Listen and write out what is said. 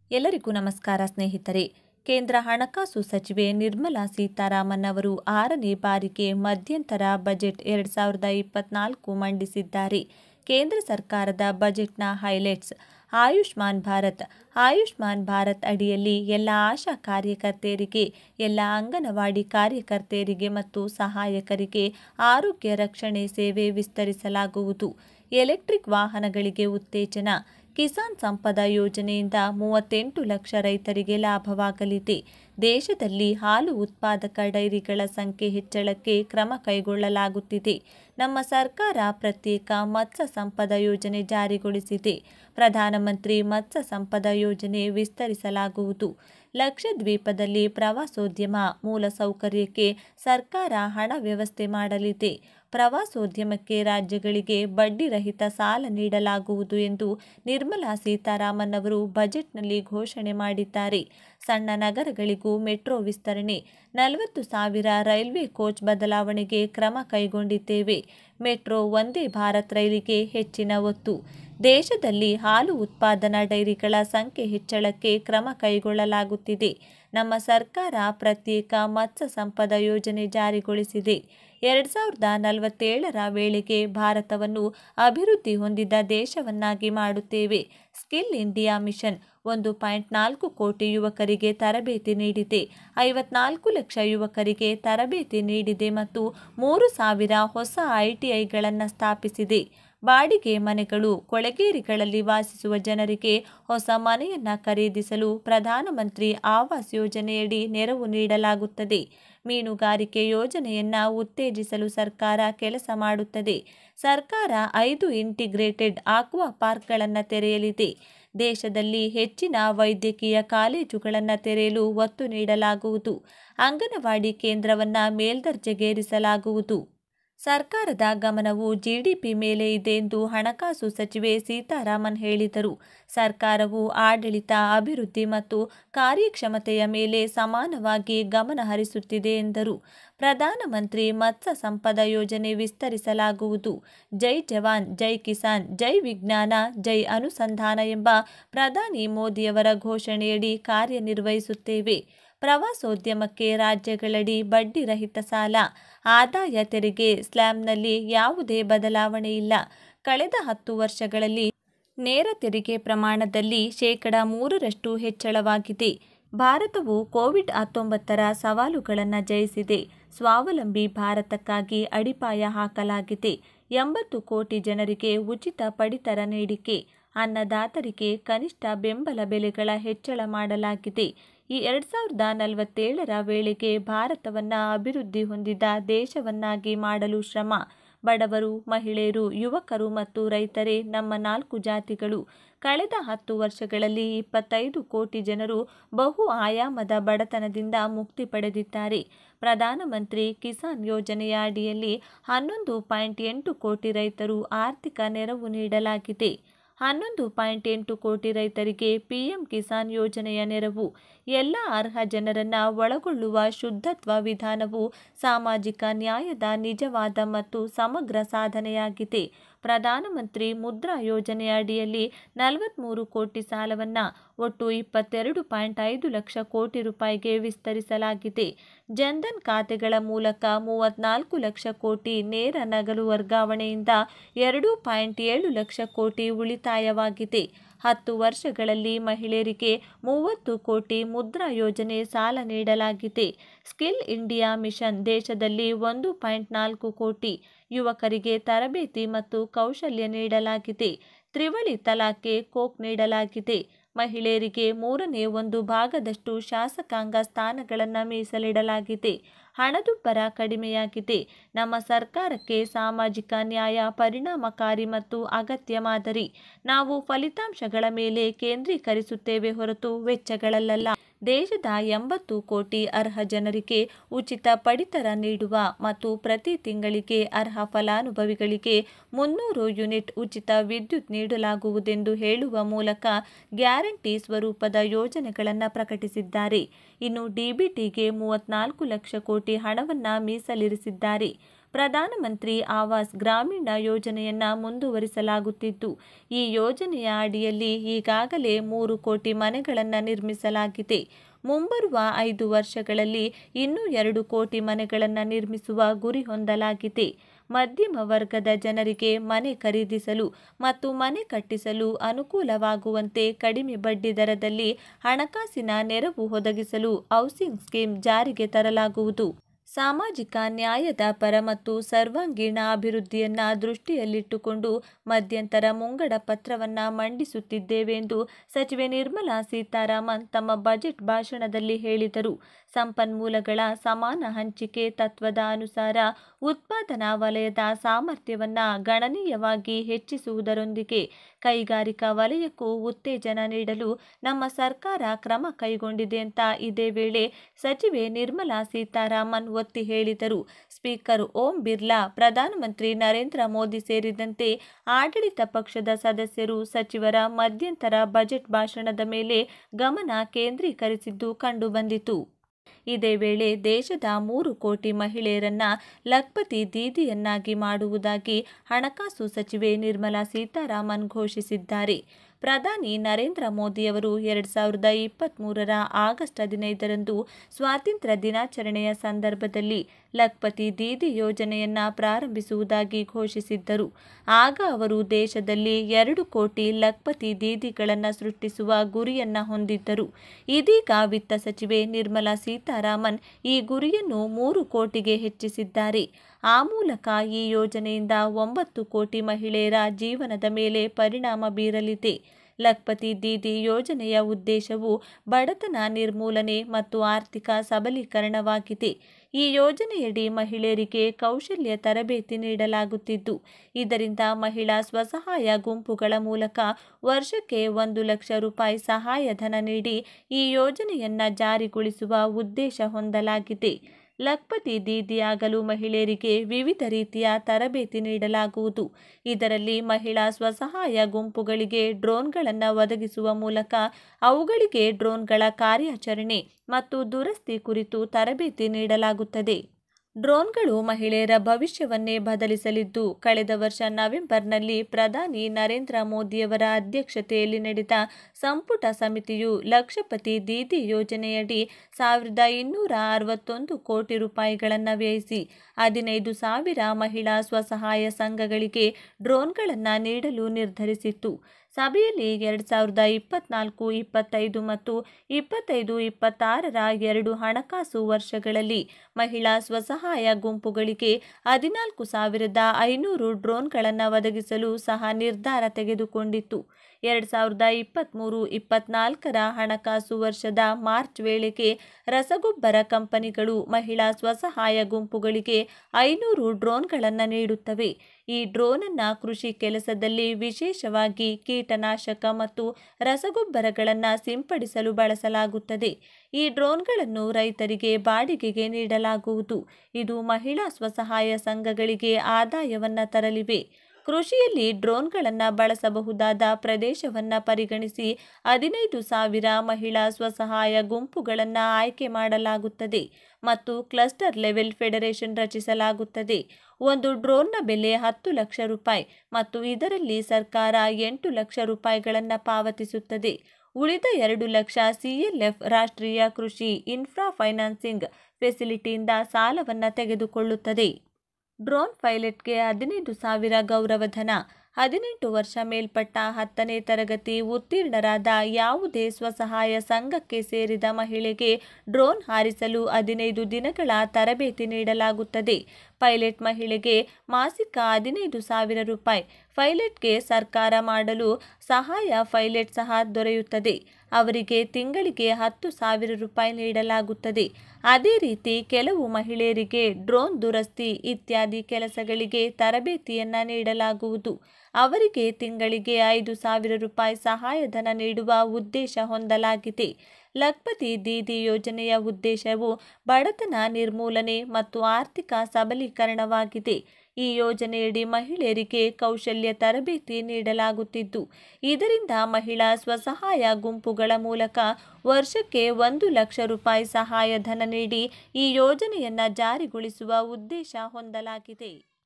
ಎಲ್ಲರಿಗೂ ನಮಸ್ಕಾರ ಸ್ನೇಹಿತರೆ. ಕೇಂದ್ರ ಹಣಕಾಸು ಸಚಿವೆ ನಿರ್ಮಲಾ ಸೀತಾರಾಮನ್ ಅವರು 6ನೇ ಬಾರಿಗೆ ಮಧ್ಯಂತರ ಬಜೆಟ್ 2024 ಮಂಡಿಸಿದ್ದಾರೆ. ಕೇಂದ್ರ ಸರ್ಕಾರದ ಬಜೆಟ್ನ ಹೈಲೈಟ್ಸ್: ಆಯುಷ್ಮಾನ್ ಭಾರತ್ ಅಡಿಯಲ್ಲಿ ಎಲ್ಲ ಆಶಾ ಕಾರ್ಯಕರ್ತೆಯರಿಗೆ, ಎಲ್ಲ ಅಂಗನವಾಡಿ ಕಾರ್ಯಕರ್ತೆಯರಿಗೆ ಮತ್ತು ಸಹಾಯಕರಿಗೆ ಆರೋಗ್ಯ ರಕ್ಷಣೆ ಸೇವೆ ವಿಸ್ತರಿಸಲಾಗುವುದು. ಎಲೆಕ್ಟ್ರಿಕ್ ವಾಹನಗಳಿಗೆ ಉತ್ತೇಜನ. ಕಿಸಾನ್ ಸಂಪದ ಯೋಜನೆಯಿಂದ 38 ಲಕ್ಷ ರೈತರಿಗೆ ಲಾಭವಾಗಲಿದೆ. ದೇಶದಲ್ಲಿ ಹಾಲು ಉತ್ಪಾದಕ ಡೈರಿಗಳ ಸಂಖ್ಯೆ ಹೆಚ್ಚಳಕ್ಕೆ ಕ್ರಮ ಕೈಗೊಳ್ಳಲಾಗುತ್ತಿದೆ. ನಮ್ಮ ಸರ್ಕಾರ ಪ್ರತ್ಯೇಕ ಮತ್ಸ್ಯ ಸಂಪದ ಯೋಜನೆ ಜಾರಿಗೊಳಿಸಿದೆ. ಪ್ರಧಾನಮಂತ್ರಿ ಮತ್ಸ್ಯ ಸಂಪದ ಯೋಜನೆ ವಿಸ್ತರಿಸಲಾಗುವುದು. ಲಕ್ಷದ್ವೀಪದಲ್ಲಿ ಪ್ರವಾಸೋದ್ಯಮ ಮೂಲಸೌಕರ್ಯಕ್ಕೆ ಸರ್ಕಾರ ಹಣ ವ್ಯವಸ್ಥೆ ಮಾಡಲಿದೆ. ಪ್ರವಾಸೋದ್ಯಮಕ್ಕೆ ರಾಜ್ಯಗಳಿಗೆ ಬಡ್ಡಿರಹಿತ ಸಾಲ ನೀಡಲಾಗುವುದು ಎಂದು ನಿರ್ಮಲಾ ಸೀತಾರಾಮನ್ ಅವರು ಬಜೆಟ್ನಲ್ಲಿ ಘೋಷಣೆ ಮಾಡಿದ್ದಾರೆ. ಸಣ್ಣ ನಗರಗಳಿಗೂ ಮೆಟ್ರೋ ವಿಸ್ತರಣೆ. 40,000 ರೈಲ್ವೆ ಕೋಚ್ ಬದಲಾವಣೆಗೆ ಕ್ರಮ ಕೈಗೊಂಡಿದ್ದೇವೆ. ಮೆಟ್ರೋ, ವಂದೇ ಭಾರತ್ ರೈಲಿಗೆ ಹೆಚ್ಚಿನ ಒತ್ತು. ದೇಶದಲ್ಲಿ ಹಾಲು ಉತ್ಪಾದನಾ ಡೈರಿಗಳ ಸಂಖ್ಯೆ ಹೆಚ್ಚಳಕ್ಕೆ ಕ್ರಮ ಕೈಗೊಳ್ಳಲಾಗುತ್ತಿದೆ. ನಮ್ಮ ಸರ್ಕಾರ ಪ್ರತ್ಯೇಕ ಮತ್ಸ್ಯ ಸಂಪದ ಯೋಜನೆ ಜಾರಿಗೊಳಿಸಿದೆ. 2047ರ ವೇಳೆಗೆ ಭಾರತವನ್ನು ಅಭಿವೃದ್ಧಿ ಹೊಂದಿದ ದೇಶವನ್ನಾಗಿ ಮಾಡುತ್ತೇವೆ. ಸ್ಕಿಲ್ ಇಂಡಿಯಾ ಮಿಷನ್ 1.4 ಕೋಟಿ ಯುವಕರಿಗೆ ತರಬೇತಿ ನೀಡಿದೆ. 54 ಲಕ್ಷ ಯುವಕರಿಗೆ ತರಬೇತಿ ನೀಡಿದೆ ಮತ್ತು 3,000 ಹೊಸ ಐಟಿಐಗಳನ್ನು ಸ್ಥಾಪಿಸಿದೆ. ಬಾಡಿಗೆ ಮನೆಗಳು. ಕೊಳೆಗೇರಿಗಳಲ್ಲಿ ವಾಸಿಸುವ ಜನರಿಗೆ ಹೊಸ ಮನೆಯನ್ನು ಖರೀದಿಸಲು ಪ್ರಧಾನಮಂತ್ರಿ ಆವಾಸ್ ಯೋಜನೆಯಡಿ ನೆರವು ನೀಡಲಾಗುತ್ತದೆ. ಮೀನುಗಾರಿಕೆ ಯೋಜನೆಯನ್ನು ಉತ್ತೇಜಿಸಲು ಸರ್ಕಾರ ಕೆಲಸ ಮಾಡುತ್ತದೆ. ಸರ್ಕಾರ 5 ಇಂಟಿಗ್ರೇಟೆಡ್ ಆಕ್ವಾ ಪಾರ್ಕ್ಗಳನ್ನು ತೆರೆಯಲಿದೆ. ದೇಶದಲ್ಲಿ ಹೆಚ್ಚಿನ ವೈದ್ಯಕೀಯ ಕಾಲೇಜುಗಳನ್ನು ತೆರೆಯಲು ಒತ್ತು ನೀಡಲಾಗುವುದು. ಅಂಗನವಾಡಿ ಕೇಂದ್ರವನ್ನು ಮೇಲ್ದರ್ಜೆಗೇರಿಸಲಾಗುವುದು. ಸರ್ಕಾರದ ಗಮನವು ಜಿಡಿಪಿ ಮೇಲೆ ಇದೆ ಎಂದು ಹಣಕಾಸು ಸಚಿವೆ ಸೀತಾರಾಮನ್ ಹೇಳಿದರು. ಸರ್ಕಾರವು ಆಡಳಿತ, ಅಭಿವೃದ್ಧಿ ಮತ್ತು ಕಾರ್ಯಕ್ಷಮತೆಯ ಮೇಲೆ ಸಮಾನವಾಗಿ ಗಮನ ಹರಿಸುತ್ತಿದೆ ಎಂದರು. ಪ್ರಧಾನಮಂತ್ರಿ ಮತ್ಸ್ಯ ಸಂಪದ ಯೋಜನೆ ವಿಸ್ತರಿಸಲಾಗುವುದು. ಜೈ ಜವಾನ್, ಜೈ ಕಿಸಾನ್, ಜೈ ವಿಜ್ಞಾನ, ಜೈ ಅನುಸಂಧಾನ ಎಂಬ ಪ್ರಧಾನಿ ಮೋದಿಯವರ ಘೋಷಣೆಯಡಿ ಕಾರ್ಯನಿರ್ವಹಿಸುತ್ತೇವೆ. ಪ್ರವಾಸೋದ್ಯಮಕ್ಕೆ ರಾಜ್ಯಗಳಡಿ ಬಡ್ಡಿರಹಿತ ಸಾಲ. ಆದಾಯ ತೆರಿಗೆ ಸ್ಲ್ಯಾಬ್ನಲ್ಲಿ ಯಾವುದೇ ಬದಲಾವಣೆ ಇಲ್ಲ. ಕಳೆದ 10 ವರ್ಷಗಳಲ್ಲಿ ನೇರ ತೆರಿಗೆ ಪ್ರಮಾಣದಲ್ಲಿ 3% ಹೆಚ್ಚಳವಾಗಿದೆ. ಭಾರತವು ಕೋವಿಡ್-19ರ ಸವಾಲುಗಳನ್ನು ಜಯಿಸಿದೆ. ಸ್ವಾವಲಂಬಿ ಭಾರತಕ್ಕಾಗಿ ಅಡಿಪಾಯ ಹಾಕಲಾಗಿದೆ. 80 ಕೋಟಿ ಜನರಿಗೆ ಉಚಿತ ಪಡಿತರ ನೀಡಿಕೆ. ಅನ್ನದಾತರಿಗೆ ಕನಿಷ್ಠ ಬೆಂಬಲ ಬೆಲೆಗಳ ಹೆಚ್ಚಳ ಮಾಡಲಾಗಿದೆ. ಈ 2047ರ ವೇಳೆಗೆ ಭಾರತವನ್ನು ಅಭಿವೃದ್ಧಿ ಹೊಂದಿದ ದೇಶವನ್ನಾಗಿ ಮಾಡಲು ಶ್ರಮ. ಬಡವರು, ಮಹಿಳೆಯರು, ಯುವಕರು ಮತ್ತು ರೈತರೇ ನಮ್ಮ 4 ಜಾತಿಗಳು. ಕಳೆದ 10 ವರ್ಷಗಳಲ್ಲಿ 25 ಕೋಟಿ ಜನರು ಬಹು ಆಯಾಮದ ಬಡತನದಿಂದ ಮುಕ್ತಿ ಪಡೆದಿದ್ದಾರೆ. ಪ್ರಧಾನಮಂತ್ರಿ ಕಿಸಾನ್ ಯೋಜನೆಯ ಅಡಿಯಲ್ಲಿ 11.8 ಕೋಟಿ ರೈತರು ಆರ್ಥಿಕ ನೆರವು ನೀಡಲಾಗಿದೆ. 11.8 ಕೋಟಿ ರೈತರಿಗೆ ಪಿಎಂ ಕಿಸಾನ್ ಯೋಜನೆಯ ನೆರವು. ಎಲ್ಲ ಅರ್ಹ ಜನರನ್ನು ಒಳಗೊಳ್ಳುವ ಶುದ್ಧತ್ವ ವಿಧಾನವು ಸಾಮಾಜಿಕ ನ್ಯಾಯದ ನಿಜವಾದ ಮತ್ತು ಸಮಗ್ರ ಸಾಧನೆಯಾಗಿದೆ. ಪ್ರಧಾನಮಂತ್ರಿ ಮುದ್ರಾ ಯೋಜನೆಯ ಅಡಿಯಲ್ಲಿ 43 ಕೋಟಿ ಸಾಲವನ್ನು ಒಟ್ಟು 22.5 ಲಕ್ಷ ಕೋಟಿ ರೂಪಾಯಿಗೆ ವಿಸ್ತರಿಸಲಾಗಿದೆ. ಜನ್ಧನ್ ಖಾತೆಗಳ ಮೂಲಕ 34 ಲಕ್ಷ ಕೋಟಿ ನೇರ ನಗದು ವರ್ಗಾವಣೆಯಿಂದ 2.7 ಲಕ್ಷ ಕೋಟಿ ಉಳಿತಾಯವಾಗಿದೆ. 10 ವರ್ಷಗಳಲ್ಲಿ ಮಹಿಳೆಯರಿಗೆ 30 ಕೋಟಿ ಮುದ್ರಾ ಯೋಜನೆ ಸಾಲ ನೀಡಲಾಗಿದೆ. ಸ್ಕಿಲ್ ಇಂಡಿಯಾ ಮಿಷನ್ ದೇಶದಲ್ಲಿ 1.4 ಕೋಟಿ ಯುವಕರಿಗೆ ತರಬೇತಿ ಮತ್ತು ಕೌಶಲ್ಯ ನೀಡಲಾಗಿದೆ. ತ್ರಿವಳಿ ತಲಾಖ್ಗೆ ಕೊಕ್ ನೀಡಲಾಗಿದೆ. ಮಹಿಳೆಯರಿಗೆ 1/3 ಭಾಗದಷ್ಟು ಶಾಸಕಾಂಗ ಸ್ಥಾನಗಳನ್ನು ಮೀಸಲಿಡಲಾಗಿದೆ. ಹಣದುಬ್ಬರ ಕಡಿಮೆಯಾಗಿದೆ. ನಮ್ಮ ಸರ್ಕಾರಕ್ಕೆ ಸಾಮಾಜಿಕ ನ್ಯಾಯ ಪರಿಣಾಮಕಾರಿ ಮತ್ತು ಅಗತ್ಯ ಮಾದರಿ. ನಾವು ಫಲಿತಾಂಶಗಳ ಮೇಲೆ ಕೇಂದ್ರೀಕರಿಸುತ್ತೇವೆ ಹೊರತು ವೆಚ್ಚಗಳಲ್ಲ. ದೇಶದ 80 ಕೋಟಿ ಅರ್ಹ ಜನರಿಗೆ ಉಚಿತ ಪಡಿತರ ನೀಡುವ ಮತ್ತು ಪ್ರತಿ ತಿಂಗಳಿಗೆ ಅರ್ಹ ಫಲಾನುಭವಿಗಳಿಗೆ 300 ಯೂನಿಟ್ ಉಚಿತ ವಿದ್ಯುತ್ ನೀಡಲಾಗುವುದೆಂದು ಹೇಳುವ ಮೂಲಕ ಗ್ಯಾರಂಟಿ ಸ್ವರೂಪದ ಯೋಜನೆಗಳನ್ನು ಪ್ರಕಟಿಸಿದ್ದಾರೆ. ಇನ್ನು ಡಿಬಿಟಿಗೆ 34 ಲಕ್ಷ ಕೋಟಿ ಹಣವನ್ನು ಮೀಸಲಿರಿಸಿದ್ದಾರೆ. ಪ್ರಧಾನಮಂತ್ರಿ ಆವಾಸ್ ಗ್ರಾಮೀಣ ಯೋಜನೆಯನ್ನು ಮುಂದುವರಿಸಲಾಗುತ್ತಿದ್ದು, ಈ ಯೋಜನೆಯ ಅಡಿಯಲ್ಲಿ ಈಗಾಗಲೇ 3 ಕೋಟಿ ಮನೆಗಳನ್ನು ನಿರ್ಮಿಸಲಾಗಿದೆ. ಮುಂಬರುವ 5 ವರ್ಷಗಳಲ್ಲಿ ಇನ್ನೂ 2 ಕೋಟಿ ಮನೆಗಳನ್ನು ನಿರ್ಮಿಸುವ ಗುರಿ ಹೊಂದಲಾಗಿದೆ. ಮಧ್ಯಮ ವರ್ಗದ ಜನರಿಗೆ ಮನೆ ಖರೀದಿಸಲು ಮತ್ತು ಮನೆ ಕಟ್ಟಿಸಲು ಅನುಕೂಲವಾಗುವಂತೆ ಕಡಿಮೆ ಬಡ್ಡಿ ದರದಲ್ಲಿ ಹಣಕಾಸಿನ ನೆರವು ಒದಗಿಸಲು ಹೌಸಿಂಗ್ ಸ್ಕೀಮ್ ಜಾರಿಗೆ ತರಲಾಗುವುದು. ಸಾಮಾಜಿಕ ನ್ಯಾಯದ ಪರ ಮತ್ತು ಸರ್ವಾಂಗೀಣ ಅಭಿವೃದ್ಧಿಯನ್ನು ದೃಷ್ಟಿಯಲ್ಲಿಟ್ಟುಕೊಂಡು ಮಧ್ಯಂತರ ಮುಂಗಡ ಪತ್ರವನ್ನು ಮಂಡಿಸುತ್ತಿದ್ದೇವೆ ಎಂದು ಸಚಿವೆ ನಿರ್ಮಲಾ ಸೀತಾರಾಮನ್ ತಮ್ಮ ಬಜೆಟ್ ಭಾಷಣದಲ್ಲಿ ಹೇಳಿದರು. ಸಂಪನ್ಮೂಲಗಳ ಸಮಾನ ಹಂಚಿಕೆ ತತ್ವದ ಅನುಸಾರ ಉತ್ಪಾದನಾ ವಲಯದ ಸಾಮರ್ಥ್ಯವನ್ನು ಗಣನೀಯವಾಗಿ ಹೆಚ್ಚಿಸುವುದರೊಂದಿಗೆ ಕೈಗಾರಿಕಾ ವಲಯಕ್ಕೂ ಉತ್ತೇಜನ ನೀಡಲು ನಮ್ಮ ಸರ್ಕಾರ ಕ್ರಮ ಕೈಗೊಂಡಿದೆ ಅಂತ ಇದೇ ವೇಳೆ ಸಚಿವೆ ನಿರ್ಮಲಾ ಸೀತಾರಾಮನ್ ಒತ್ತಿ ಹೇಳಿದರು. ಸ್ಪೀಕರ್ ಓಂ ಬಿರ್ಲಾ, ಪ್ರಧಾನಮಂತ್ರಿ ನರೇಂದ್ರ ಮೋದಿ ಸೇರಿದಂತೆ ಆಡಳಿತ ಪಕ್ಷದ ಸದಸ್ಯರು ಸಚಿವರ ಮಧ್ಯಂತರ ಬಜೆಟ್ ಭಾಷಣದ ಮೇಲೆ ಗಮನ ಕೇಂದ್ರೀಕರಿಸಿದ್ದು ಕಂಡುಬಂದಿತು. ಇದೇ ವೇಳೆ ದೇಶದ 3 ಕೋಟಿ ಮಹಿಳೆಯರನ್ನ ಲಖ್ಪತಿ ದೀದಿಯನ್ನಾಗಿ ಮಾಡುವುದಾಗಿ ಹಣಕಾಸು ಸಚಿವೆ ನಿರ್ಮಲಾ ಸೀತಾರಾಮನ್ ಘೋಷಿಸಿದ್ದಾರೆ. ಪ್ರಧಾನಿ ನರೇಂದ್ರ ಮೋದಿಯವರು 2023ರ ಆಗಸ್ಟ್ 15ರಂದು ಸ್ವಾತಂತ್ರ್ಯ ದಿನಾಚರಣೆಯ ಸಂದರ್ಭದಲ್ಲಿ ಲಖ್ಪತಿ ದೀದಿ ಯೋಜನೆಯನ್ನು ಪ್ರಾರಂಭಿಸುವುದಾಗಿ ಘೋಷಿಸಿದ್ದರು. ಆಗ ಅವರು ದೇಶದಲ್ಲಿ 2 ಕೋಟಿ ಲಖ್ಪತಿ ದೀದಿಗಳನ್ನು ಸೃಷ್ಟಿಸುವ ಗುರಿಯನ್ನು ಹೊಂದಿದ್ದರು. ಇದೀಗ ವಿತ್ತ ಸಚಿವೆ ನಿರ್ಮಲಾ ಸೀತಾರಾಮನ್ ಈ ಗುರಿಯನ್ನು 3 ಕೋಟಿಗೆ ಹೆಚ್ಚಿಸಿದ್ದಾರೆ. ಆ ಮೂಲಕ ಈ ಯೋಜನೆಯಿಂದ 9 ಕೋಟಿ ಮಹಿಳೆಯರ ಜೀವನದ ಮೇಲೆ ಪರಿಣಾಮ ಬೀರಲಿದೆ. ಲಖ್ಪತಿ ದೀದಿ ಯೋಜನೆಯ ಉದ್ದೇಶವು ಬಡತನ ನಿರ್ಮೂಲನೆ ಮತ್ತು ಆರ್ಥಿಕ ಸಬಲೀಕರಣವಾಗಿದೆ. ಈ ಯೋಜನೆಯಡಿ ಮಹಿಳೆಯರಿಗೆ ಕೌಶಲ್ಯ ತರಬೇತಿ ನೀಡಲಾಗುತ್ತಿದ್ದು, ಇದರಿಂದ ಮಹಿಳಾ ಸ್ವಸಹಾಯ ಗುಂಪುಗಳ ಮೂಲಕ ವರ್ಷಕ್ಕೆ 1 ಲಕ್ಷ ರೂಪಾಯಿ ಸಹಾಯಧನ ನೀಡಿ ಈ ಯೋಜನೆಯನ್ನು ಜಾರಿಗೊಳಿಸುವ ಉದ್ದೇಶ ಹೊಂದಲಾಗಿದೆ. ಲಖ್ಪತಿ ದೀದಿ ಆಗಲು ಮಹಿಳೆಯರಿಗೆ ವಿವಿಧ ರೀತಿಯ ತರಬೇತಿ ನೀಡಲಾಗುವುದು. ಇದರಲ್ಲಿ ಮಹಿಳಾ ಸ್ವಸಹಾಯ ಗುಂಪುಗಳಿಗೆ ಡ್ರೋನ್ಗಳನ್ನು ಒದಗಿಸುವ ಮೂಲಕ ಅವುಗಳಿಗೆ ಡ್ರೋನ್ಗಳ ಕಾರ್ಯಾಚರಣೆ ಮತ್ತು ದುರಸ್ತಿ ಕುರಿತು ತರಬೇತಿ ನೀಡಲಾಗುತ್ತದೆ. ಡ್ರೋನ್ಗಳು ಮಹಿಳೆಯರ ಭವಿಷ್ಯವನ್ನೇ ಬದಲಿಸಲಿದ್ದು, ಕಳೆದ ವರ್ಷ ನವೆಂಬರ್ನಲ್ಲಿ ಪ್ರಧಾನಿ ನರೇಂದ್ರ ಮೋದಿಯವರ ಅಧ್ಯಕ್ಷತೆಯಲ್ಲಿ ನಡೆದ ಸಂಪುಟ ಸಮಿತಿಯು ಲಕ್ಷಪತಿ ದೀದಿ ಯೋಜನೆಯಡಿ 1261 ಕೋಟಿ ರೂಪಾಯಿಗಳನ್ನು ವ್ಯಯಿಸಿ 15,000 ಮಹಿಳಾ ಸ್ವಸಹಾಯ ಸಂಘಗಳಿಗೆ ಡ್ರೋನ್ಗಳನ್ನು ನೀಡಲು ನಿರ್ಧರಿಸಿತ್ತು. ಸಭೆಯಲ್ಲಿ 2024-25 ಮತ್ತು 25-26ರ 2 ಹಣಕಾಸು ವರ್ಷಗಳಲ್ಲಿ ಮಹಿಳಾ ಸ್ವಸಹಾಯ ಗುಂಪುಗಳಿಗೆ 14,500 ಡ್ರೋನ್ಗಳನ್ನು ಒದಗಿಸಲು ಸಹ ನಿರ್ಧಾರ ತೆಗೆದುಕೊಂಡಿತ್ತು. 2023-24ರ ಹಣಕಾಸು ವರ್ಷದ ಮಾರ್ಚ್ ವೇಳೆಗೆ ರಸಗೊಬ್ಬರ ಕಂಪನಿಗಳು ಮಹಿಳಾ ಸ್ವಸಹಾಯ ಗುಂಪುಗಳಿಗೆ 500 ಡ್ರೋನ್ಗಳನ್ನು ನೀಡುತ್ತವೆ. ಈ ಡ್ರೋನನ್ನು ಕೃಷಿ ಕೆಲಸದಲ್ಲಿ ವಿಶೇಷವಾಗಿ ಕೀಟನಾಶಕ ಮತ್ತು ರಸಗೊಬ್ಬರಗಳನ್ನು ಸಿಂಪಡಿಸಲು ಬಳಸಲಾಗುತ್ತದೆ. ಈ ಡ್ರೋನ್ಗಳನ್ನು ರೈತರಿಗೆ ಬಾಡಿಗೆಗೆ ನೀಡಲಾಗುವುದು. ಇದು ಮಹಿಳಾ ಸ್ವಸಹಾಯ ಸಂಘಗಳಿಗೆ ಆದಾಯವನ್ನು ತರಲಿವೆ. ಕೃಷಿಯಲ್ಲಿ ಡ್ರೋನ್ಗಳನ್ನು ಬಳಸಬಹುದಾದ ಪ್ರದೇಶವನ್ನು ಪರಿಗಣಿಸಿ 15,000 ಮಹಿಳಾ ಸ್ವಸಹಾಯ ಗುಂಪುಗಳನ್ನು ಆಯ್ಕೆ ಮಾಡಲಾಗುತ್ತದೆ ಮತ್ತು ಕ್ಲಸ್ಟರ್ ಲೆವೆಲ್ ಫೆಡರೇಷನ್ ರಚಿಸಲಾಗುತ್ತದೆ. ಒಂದು ಡ್ರೋನ್ನ ಬೆಲೆ 10 ಲಕ್ಷ ರೂಪಾಯಿ ಮತ್ತು ಇದರಲ್ಲಿ ಸರ್ಕಾರ 8 ಲಕ್ಷ ರೂಪಾಯಿಗಳನ್ನು ಪಾವತಿಸುತ್ತದೆ. ಉಳಿದ 2 ಲಕ್ಷ CLF ರಾಷ್ಟ್ರೀಯ ಕೃಷಿ ಇನ್ಫ್ರಾ ಫೈನಾನ್ಸಿಂಗ್ ಫೆಸಿಲಿಟಿಯಿಂದ ಸಾಲವನ್ನು ತೆಗೆದುಕೊಳ್ಳುತ್ತದೆ. ಡ್ರೋನ್ ಪೈಲಟ್ಗೆ 15,000 ಗೌರವಧನ. 18 ವರ್ಷ ಮೇಲ್ಪಟ್ಟ 10ನೇ ತರಗತಿ ಉತ್ತೀರ್ಣರಾದ ಯಾವುದೇ ಸ್ವಸಹಾಯ ಸಂಘಕ್ಕೆ ಸೇರಿದ ಮಹಿಳೆಗೆ ಡ್ರೋನ್ ಹಾರಿಸಲು 15 ದಿನಗಳ ತರಬೇತಿ ನೀಡಲಾಗುತ್ತದೆ. ಪೈಲಟ್ ಮಹಿಳೆಗೆ ಮಾಸಿಕ 15,000 ರೂಪಾಯಿ. ಪೈಲಟ್ಗೆ ಸರ್ಕಾರ ಮಾಡಲು ಸಹಾಯ ಪೈಲಟ್ ಸಹ ದೊರೆಯುತ್ತದೆ. ಅವರಿಗೆ ತಿಂಗಳಿಗೆ 10,000 ರೂಪಾಯಿ ನೀಡಲಾಗುತ್ತದೆ. ಅದೇ ರೀತಿ ಕೆಲವು ಮಹಿಳೆಯರಿಗೆ ಡ್ರೋನ್ ದುರಸ್ತಿ ಇತ್ಯಾದಿ ಕೆಲಸಗಳಿಗೆ ತರಬೇತಿಯನ್ನು ನೀಡಲಾಗುವುದು. ಅವರಿಗೆ ತಿಂಗಳಿಗೆ 5,000 ರೂಪಾಯಿ ಸಹಾಯಧನ ನೀಡುವ ಉದ್ದೇಶ ಹೊಂದಲಾಗಿದೆ. ಲಖ್ಪತಿ ದೀದಿ ಯೋಜನೆಯ ಉದ್ದೇಶವು ಬಡತನ ನಿರ್ಮೂಲನೆ ಮತ್ತು ಆರ್ಥಿಕ ಸಬಲೀಕರಣವಾಗಿದೆ. ಈ ಯೋಜನೆಯಡಿ ಮಹಿಳೆಯರಿಗೆ ಕೌಶಲ್ಯ ತರಬೇತಿ ನೀಡಲಾಗುತ್ತಿದ್ದು, ಇದರಿಂದ ಮಹಿಳಾ ಸ್ವಸಹಾಯ ಗುಂಪುಗಳ ಮೂಲಕ ವರ್ಷಕ್ಕೆ 1,00,000 ರೂಪಾಯಿ ಸಹಾಯಧನ ನೀಡಿ ಈ ಯೋಜನೆಯನ್ನು ಜಾರಿಗೊಳಿಸುವ ಉದ್ದೇಶ ಹೊಂದಲಾಗಿದೆ.